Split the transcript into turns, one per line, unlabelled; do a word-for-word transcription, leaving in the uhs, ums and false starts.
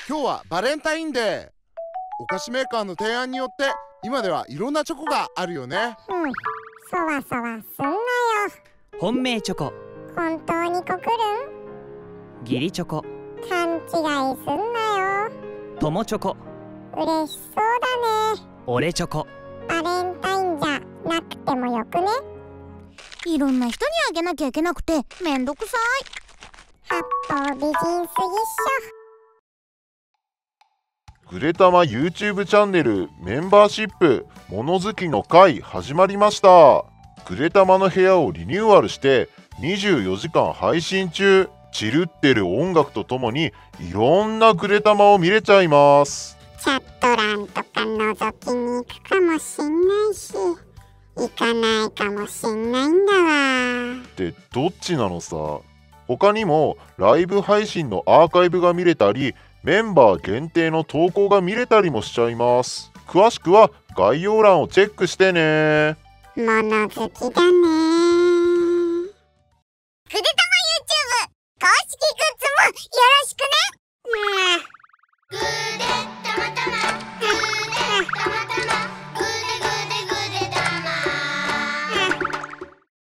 今日はバレンタインデー。お菓子メーカーの提案によって今ではいろんなチョコがあるよね。
うん、そわそわすんなよ。
本命チョコ、
本当に告るん？
義理チョコ、
勘違いすんなよ。
友チョコ、
嬉しそうだね。
俺チョコ。
バレンタインじゃなくてもよくね。
いろんな人にあげなきゃいけなくてめんどくさい。
八方美人すぎっしょ。
ぐれたま YouTube チャンネルメンバーシップ物好きの会始まりました。ぐれたまの部屋をリニューアルしてにじゅうよじかん配信中。チルってる音楽とともにいろんなぐれたまを見れちゃいます。
チャット欄とか覗きに行くかもしんないし、行かないかもしんないんだわ。
ってどっちなのさ。他にもライブ配信のアーカイブが見れたり、メンバー限定の投稿が見れたりもしちゃいます。詳しくは概要欄をチェックしてね。
物好きだね。